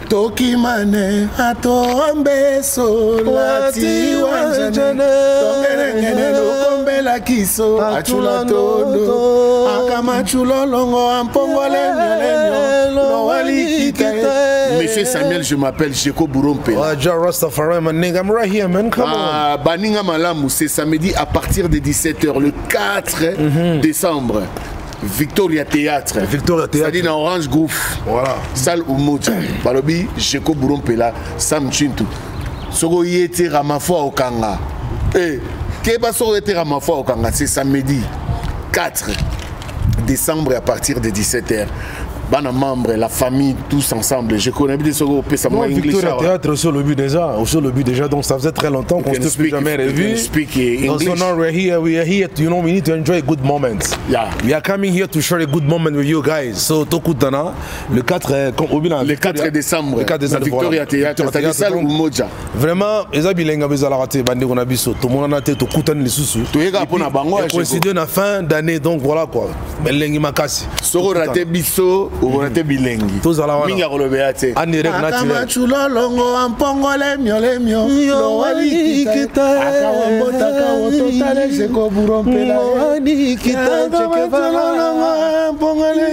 Toki mane atombe solati wanjane Tongene lokombe la kiso Achula todo Akama chulo longo ampongole nyoleno Wali kitae Monsieur Samuel, je m'appelle Bouro Mpela. Rastafari, my nigga, I'm right here, man. Come on. Baninga Malamu, c'est samedi à partir de 17h, le 4 décembre. Victoria Théâtre. Victoria Théâtre. C'est-à-dire dans Orange Gouff. Voilà. Salle Umoja. Balobi, Bouro Mpela, Sam Tshintu. Soko yete ramafo okanga. Eh, keba soko yete ramafo okanga, c'est samedi 4 décembre à partir de 17h. Bana membre, la famille, tous ensemble. Je connais bien ce que ça m'a Victoria Théâtre sur le but déjà, donc ça faisait très longtemps qu'on ne s'est plus jamais revu. So now we're here, you know, we need to enjoy a good moment. Yeah. We are coming here to share a good moment with you guys. So Tokutana, le 4 décembre, le 4 décembre, Victoria Théâtre, c'est-à-dire ça ou Moja. Vraiment, les abilenga bezala raté bande qu'on a biso, tout le monde a tête Tokutana les sous. Tu es pour na bango. Coïncider na fin d'année, donc voilà quoi. Melengi makasi. Soro raté biso. Ou on était bilingue. Tous à la minga kolobéate. En direct naturel. Chulo longo ampongole mio. Lo wali kita. Akawambota kawoto tale Jeko Bouro Mpela. Wali kita. Cheke vala longo ampongole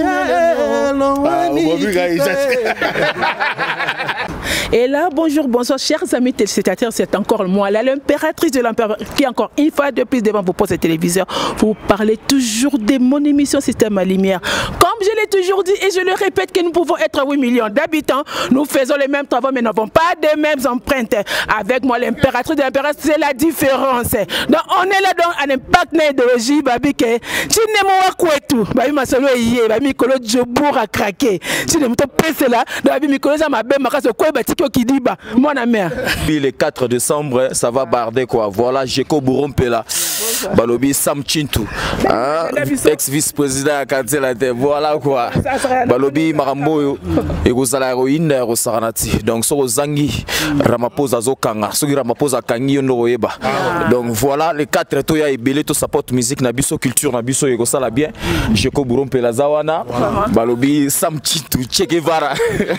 Et là, bonjour, bonsoir, chers amis téléspectateurs, c'est encore moi, l'impératrice de l'empereur, qui encore une fois de plus devant vos postes de téléviseur, vous parlez toujours de mon émission Système à Lumière. Comme je l'ai toujours dit et je le répète que nous pouvons être 8 millions d'habitants, nous faisons les mêmes travaux mais n'avons pas les mêmes empreintes. Avec moi, l'impératrice de l'empereur, c'est la différence. Donc on est là donc à l'impact d'idéologie, babi que tu n'aimes pas quoi tout, babi ma solo yé, babi mikolo jobour à craquer. Tu n'aimes pas passer là, babi mikolo ça m'a bien marqué quoi qui dit bah moi la mère. Puis le 4 décembre, ça va barder quoi. Voilà Bouro Mpela. Balobi Sam Tshintu. Ex-vice-président à Kantelate. Voilà quoi. Balobi Marambo et Gozala héroïne Rosaranati. Donc sur Zangi Ramaphosa Zokanga, sur Ramaphosa Kangi Onoeba. Donc voilà les 4 toya et belé tout support musique nabiso culture nabiso et Gosala bien. Bouro Mpela Zawana. Balobi Sam Tshintu Che Guevara.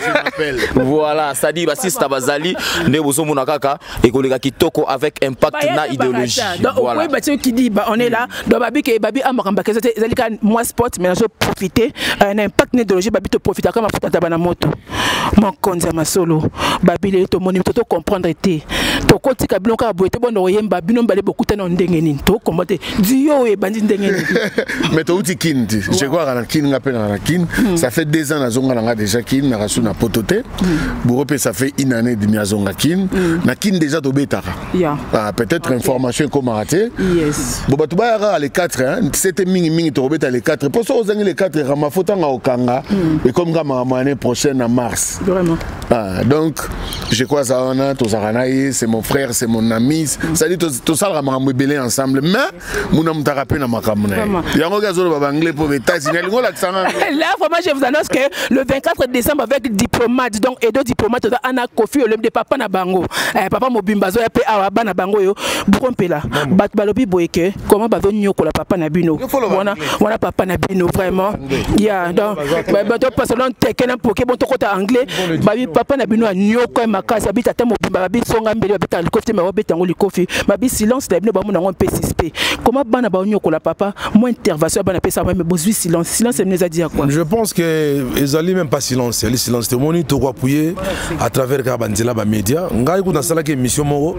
Voilà, ça dit Bassista Bazali ne bozomo nakaka et kolega kitoko avec impact na idéologie. Voilà. Qui dit bah on est là donc babi que babi amaramba que c'était moi sport mais je profiter un impact d'idéologie babi te profiter comme afata tabana moto mon konza masolo babi le to moni to comprendre été to koti ka bilonka boete bon oyem babi no balé beaucoup tan ndengeni to commenter dio e bandi ndengeni mais to uti kin je crois na kin ngapé na kin ça fait 2 ans na zonga nga déjà kin na rasu na pototé Bouro ça fait une année de miazonga kin na kin déjà to betara peut-être information comme raté. Yes. Bon, tu vas les 4, hein. C'était mini tu rebêtes les 4. Pour ça, vous avez les 4 Ramafotanga au Kanga. Et comme l'année prochaine en mars. Vraiment. Donc, je crois que ça on a tous Aranaï, c'est mon frère, c'est mon ami. Ça dit tout ça, on va ensemble. Mais, nous n'avons pas rappelé dans ma caméra. Il y a un gars qui va anglais pour les États-Unis. Là, vraiment, je vous annonce que le 24 décembre, avec diplomate, donc, et deux diplomates, on a Kofi, le de papa na bango. Papa Mobimbazo, et puis Awa na bango, Bouro Mpela. Balobi boyeke comment ba venir ko la papa na bino wana papa na bino vraiment ya donc ba to parce que tekena poké bon to kota anglais babi papa na bino nyoko makasa bita tamo babi songa mbele bita likofi ma bita ngoli kofi babi silence na bino ba mona ngompe suspect comment bana ba nyoko la papa moi intervention bana pesa mais besoin silence me a dit à quoi. Je pense que ils allaient même pas silence les silence tout monde to appuyer à travers Kabandela ba média ngai ko na sala ke émission mo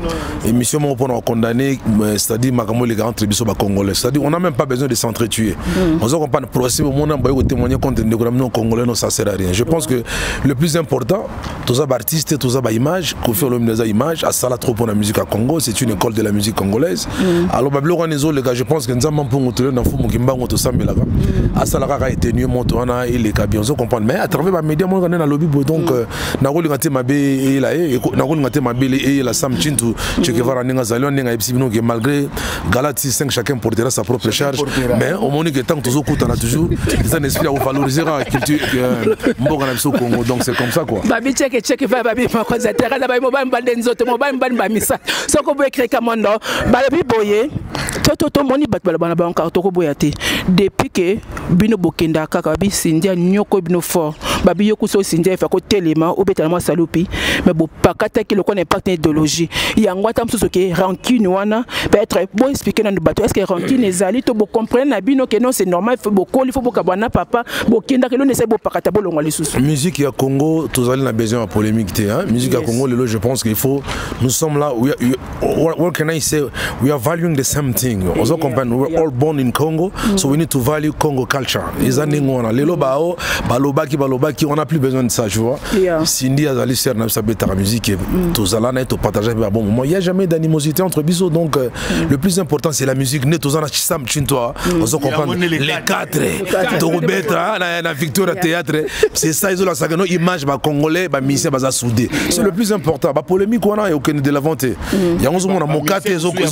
pour condamner c'est-à-dire les grands tribus congolais. C'est-à-dire on n'a même pas besoin de s'entretuer. On ne pas de procès au monde on témoigner contre les gouvernements congolais, non ça sert à rien. Je pense que le plus important, tous les artistes, tous les images, qu'on fait les images, à ça la trop pour la musique à Congo, c'est une école de la musique congolaise. Alors les gars, je pense que nous avons pour nous dans fou mukimba on to sambela. À ça la a été mieux montona et les cabions on comprend. Mais à travers les médias on a lobby donc na roli ngate mabe et la na roli ngate mabe et la Sam Tshintu Che Guevara ninga zalion ninga ipsibino que malgré Galati 5 chacun portera sa propre charge mais au moment que tant que toujours on a toujours un esprit à valoriser la culture au Congo donc c'est comme ça quoi. Babi check va babi ma cause terra babi mobile bande nzoto mobile bande ba misa so ko boye créer comme non babi boye toto moni bat bala ba encore to ko boyate depuis que bino bokenda kaka bi sindia nyoko bino fort babi yo kuso sinje fa ko telema o betalama salupi mais bo pakata ki le connaît pas idéologie yango tam so ke rancune wana peut être bon expliquer dans le bateau est-ce que rancune ezali to bo comprendre na bino que non c'est normal il faut beaucoup il faut beaucoup kabana papa bo kenda que l'on essaie bo pakata bo longwa lisusu musique ya Congo tous allez na besoin de polémique té hein musique ya Congo lelo je pense qu'il faut nous sommes là what can I say we are valuing the same thing also comprendre we are all born in Congo so we need to value Congo culture ezani ngona lelo bao balobaki on a plus besoin de ça tu vois Cindy azali ser na sa beta musique tous allez na to partager un bon moment il y a jamais d'animosité entre biso donc le plus important c'est la musique ne tous en Sam Tshintu also comprendre les quatre Torobeta na Victoria théâtre c'est ça ils ont la sagano image ba congolais ba misé ba soudé c'est le plus important ba polémique on a aucun de la vente il y a on a mokate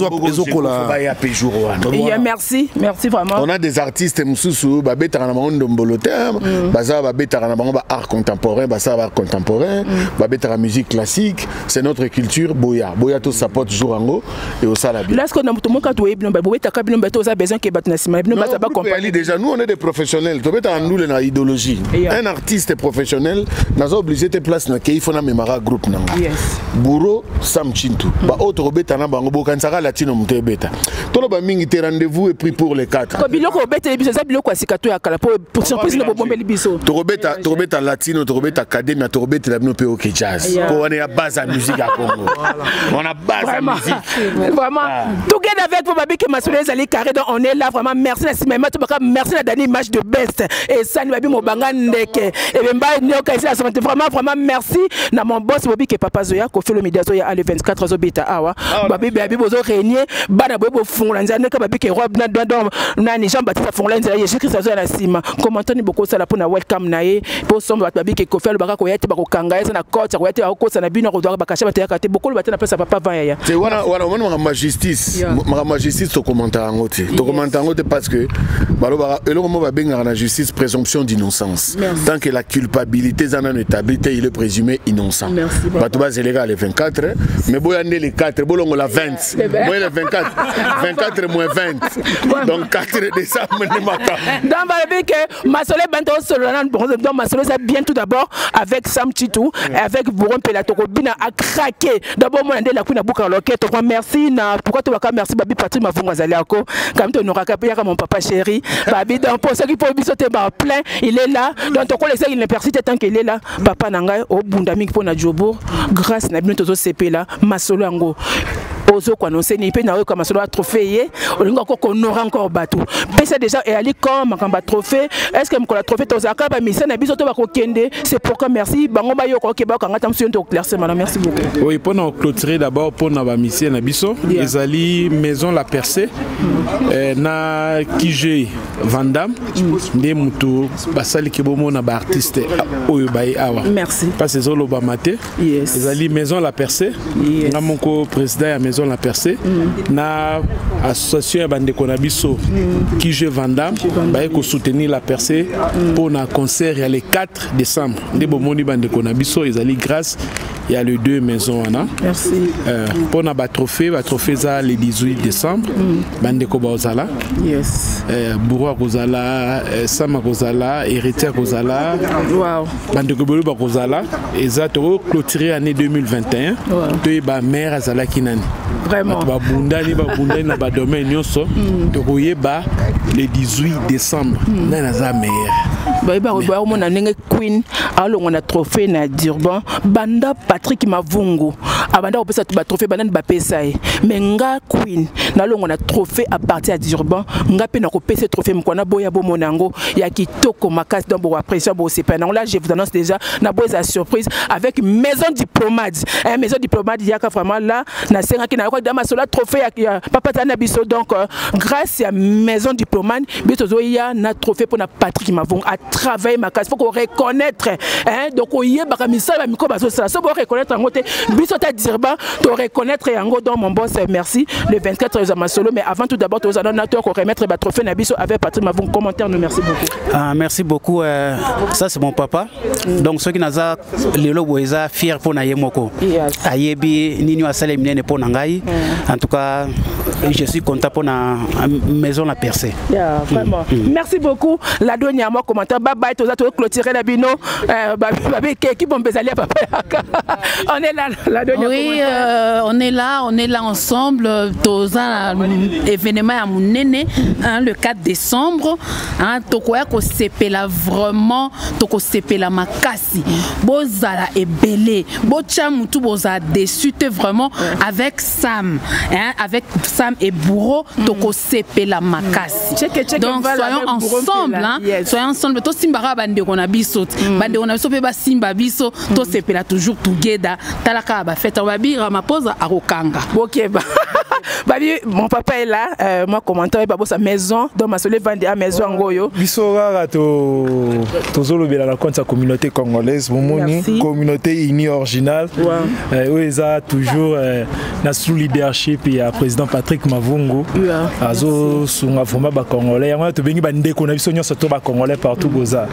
merci vraiment on a des artistes mususu ba beta na mondo mbolote baza ba beta na bango ba art contemporain ba ça art contemporain ba beta la musique classique c'est notre culture boya to support toujours ango et au salabi là ce qu'on a tout monde quand web ba beta ka bino beto za besoin que batna sima bino ba ba compagnie déjà nous on est des professionnels to beta nous la idéologie un artiste professionnel n'a obligé de place na kei fona memara groupe na Bouro Tshintu ba autre beta na bango bokansaka latino mte beta tolo ba mingi te rendez-vous et pris pour les quatre ko biloko beta biso za biloko asikato ya kala pour surprise no bombeli biso to beta latino to beta académie to beta la bino pe OK jazz ko on est à base à musique à Congo on a base à musique vraiment together avec vous babi que masolo ezali carré donc on est là vraiment merci la simema to baka merci la dernière image de best et ça ni babi mo banga ndeke et bemba nyoka ici la santé vraiment merci na mon boss babi que papa Zoya ko fait le média Zoya le 24 zo beta awa babi babi bozo régner bana bobo fungula nzane ka babi que robe na don na ni Jean Baptiste fungula nzane Jésus Christ Zoya na sima commentant ni beaucoup ça la pour na welcome na ye pour somba babi que ko fait le baka ko yete bako kanga na coach ko yete ko ça na bino ko doit bakasha bateka te beaucoup le batena pesa papa va ya c'est wana ma justice to commenter ngote to commenter ngote parce que baloba eloko mo ba benga na justice présomption d'innocence tant que la culpabilité zana établie il est présumé innocent bato base légal les 24 mais boyande les 4 bolongo la 20 boy les 24 moins 20 donc 4 décembre ne maka dans ba que masole banto solana donc masole ça bien tout d'abord avec Sam Tshintu avec Bouro Mpela to bina a craqué d'abord moi ndela kuna buka loket to merci na pourquoi to baka merci babi Patrick Mavunga zaliako comme to noraka ya mon papa chéri babi donc pour ceux qui pour biso te ba plein il est là donc to ko laisser il ne persiste tant qu'il est là papa nanga au bundami pour na Jobour grâce na bino to CP là masolo yango ozo ko annoncer ni pe na ko masolo a trophée olinga ko honora encore bateau pesa déjà et ali comme makamba trophée est-ce que mkola trophée to zaka ba mission na biso to ba ko kende c'est pourquoi merci bango ba yo ko ke ba kanga tam sur to clairement madame merci beaucoup oui pour nous clôturer d'abord pour na ba mission na biso ezali maison la percée na kije Vandam ndé mutu basali ke bomo na ba artiste oyo ba awa merci parce que zolo ba maté ezali maison la percée na moko président ya maison la percée na association bande konabiso kije Vandam ba ko soutenir la percée pour na concert le 4 décembre ndé bomoni bande konabiso ezali grâce il y a les deux maisons merci pour na ba trophée za le 18 décembre bande ko bazala Bouro Kozala Sama Kozala héritier Kozala wow bande ko bolo ba Kozala ezatoro clôturer année 2021 to ba mère azala kinani vraiment ba bundani na ba domaine nyonso to koyeba le 18 décembre na za mère ba on a nenge queen alors on a trophée na Durban banda Patrick Mavungu abanda opesa to ba trophée banda ba pesa mais nga queen na lo on a trophée à partir à Durban nga pe na ko pesa trophée mkwana boya bo monango ya kitoko makasi donc bo apprécier bo c'est pas non là je vous annonce déjà na boza surprise avec maison diplomate maison diplomate yaka vraiment là na senga ki na ko dama solo trophée ya papa tana biso donc grâce à maison diplomate biso ya na trophée pour na Patrick Mavungu à travailler makasi faut qu'on reconnaître donc oye baka misala miko baso ça so bo reconnaître ngote biso ta Durban to reconnaître yango dans mon boss merci le 24 za masolo mais avant tout d'abord to za na to ko remettre ba trophée na biso avec Patrick Mavungu commentaire nous merci beaucoup merci beaucoup ça c'est mon papa donc ceux qui naza lelo boeza fier pour na yemoko ayebi nini wasale minene pour ngai en tout cas et je suis content pour la maison la percée. Yeah, vraiment. Merci beaucoup. La dernière moi commentaire bye bye tous à clôturer la bino qui bon besalia papa. On est là la dernière. Oui, on est là ensemble tous un événement à mon néné le 4 décembre hein tokoya ko sepela vraiment toko sepela makasi bozala ebele bocha mutu boza déçu vraiment avec Sam hein avec Sam et Bouro toko sepela makasi. Donc soyons ensemble hein soyons ensemble to simbara bande kona biso bande kona biso pe ba simba biso to sepela toujours together talaka ba fête babi Ramaphosa à Rokanga. OK ba babi mon papa est là moi commentaire ba sa maison dans ma soleil vendre à maison ngoyo biso rara to zolobela la compte sa communauté congolaise momoni communauté unie originale où ils a toujours na sous leadership ya président Patrick Mavungu azo sunga foma ba congolais yango to bengi ba ndeko na biso nyonso to ba congolais partout goza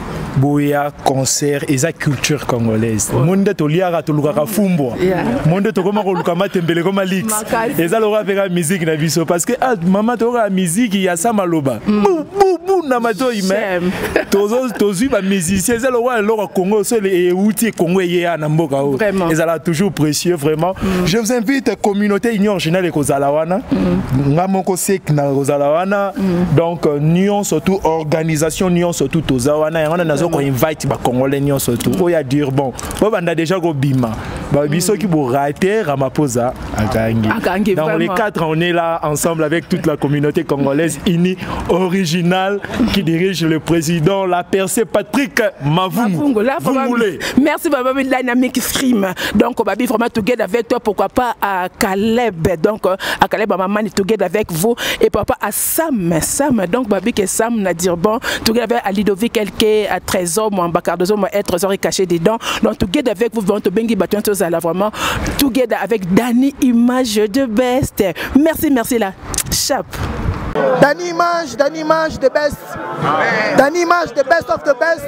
boya concert et sa culture congolaise monde to liara to lukaka fumbo monde to koma ko lukama tembele koma lix et ça l'aura avec la musique na biso parce que maman to la musique ya sa maloba bou na mato ime tozo ba musicien ça l'aura le Congo so les outils Congo ya na mboka o et ça là toujours précieux vraiment je vous invite communauté union originale et kozalawana ngamoko sek na kozalawana donc union surtout organisation union surtout tozawana yango ko invite ba congolais nion surtout o ya dire bon banda déjà go bima ba biso ki bo rater Ramaphosa akangi dans les quatre on est là ensemble avec toute la communauté congolaise unie originale qui dirige le président la percée Patrick Mavungu. Merci baba dynamic stream donc babi vraiment together avec toi pourquoi pas à Caleb donc à Caleb maman together avec vous et papa à Sam donc babi que Sam na dire bon together avec Alidovic quelqu'un à Trésor mon Bacardozo mon être Trésor est caché dedans donc together avec vous vraiment bengi battu tous là vraiment together avec Dani image de best merci là chap Dani image de best Dani image de best of the best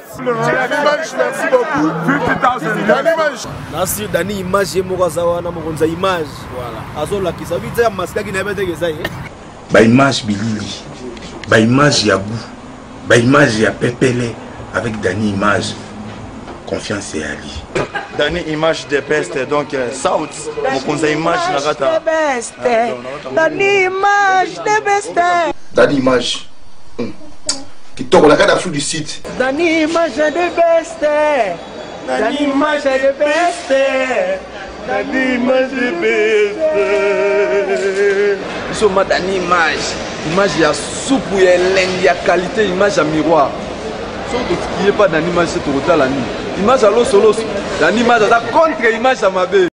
merci beaucoup 50,000 Dani image merci Dani image mokazawa na mokonza image voilà azola kisabita masika kinabete kesaye ba image bilili ba image ya bou ba image ya pepele avec Dani image confiance et Ali Dani image de best donc South mokonza image na rata best Dani image de best Dani image qui tourne la carte du site Dani image de best Dani image de best Dani image de best so ma Dani image ya soupe ya lengi ya qualité image à miroir surtout qui est pas Dani image c'est total la nuit image à l'os Dani image à contre image à ma belle